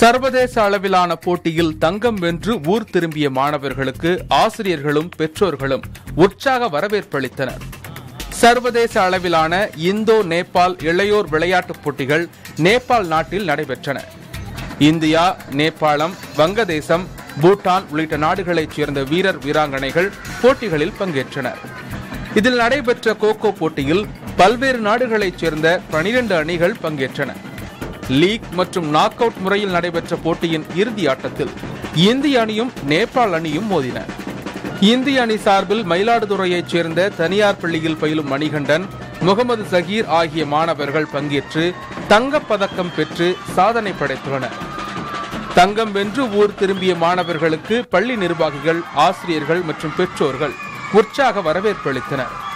சர்வதேச அளவிலான போட்டியில் தங்கம் வென்று ஊர் திரும்பிய மாணவர்களுக்கு ஆசிரியர்களும் பெற்றோர்களும் உற்சாக வரவேற்பளித்தனர். சர்வதேச அளவிலான இந்தோ நேபாள் இளையோர் விளையாட்டுப் போட்டிகள் நேபாள் நாட்டில் நடைபெற்றன. இந்தியா, நேபாளம், வங்கதேசம், பூட்டான் உள்ளிட்ட நாடுகளைச் சேர்ந்த வீரர் வீராங்கனைகள் போட்டிகளில் பங்கேற்றனர். இதில் நடைபெற்ற கோகோ போட்டியில் பல்வேறு நாடுகளைச் சேர்ந்த 12 அணிகள் பங்கேற்றன. லீக் மற்றும் நாக் அவுட் முறையில் நடைபெற்ற போட்டியின் இறுதி ஆட்டத்தில் இந்திய அணியும் நேபாள் அணியும் மோதின. இந்திய அணி சார்பில் மயிலாடுதுறையைச் சேர்ந்த தனியார் பள்ளியில் பயிலும் மணிகண்டன், முகமது சகீர் ஆகிய மாணவர்கள் பங்கேற்று தங்கப்பதக்கம் பெற்று சாதனை படைத்துள்ளனர். தங்கம் வென்று ஊர் திரும்பிய மாணவர்களுக்கு பள்ளி நிர்வாகிகள், ஆசிரியர்கள் மற்றும் பெற்றோர்கள் உற்சாக வரவேற்பளித்தனர்.